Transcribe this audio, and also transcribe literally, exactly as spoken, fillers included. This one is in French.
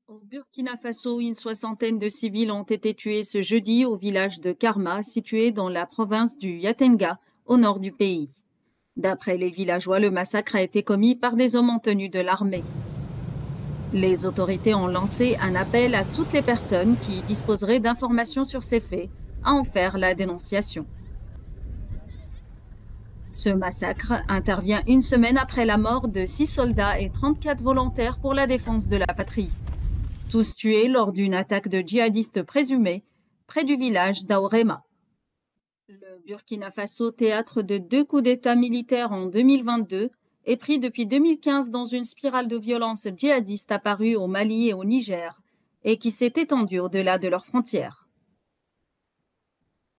Au Burkina Faso, une soixantaine de civils ont été tués ce jeudi au village de Karma, situé dans la province du Yatenga, au nord du pays. D'après les villageois, le massacre a été commis par des hommes en tenue de l'armée. Les autorités ont lancé un appel à toutes les personnes qui disposeraient d'informations sur ces faits à en faire la dénonciation. Ce massacre intervient une semaine après la mort de six soldats et trente-quatre volontaires pour la défense de la patrie, tous tués lors d'une attaque de djihadistes présumés près du village d'Aorema. Le Burkina Faso, théâtre de deux coups d'État militaires en deux mille vingt-deux, est pris depuis deux mille quinze dans une spirale de violence djihadiste apparue au Mali et au Niger et qui s'est étendue au-delà de leurs frontières.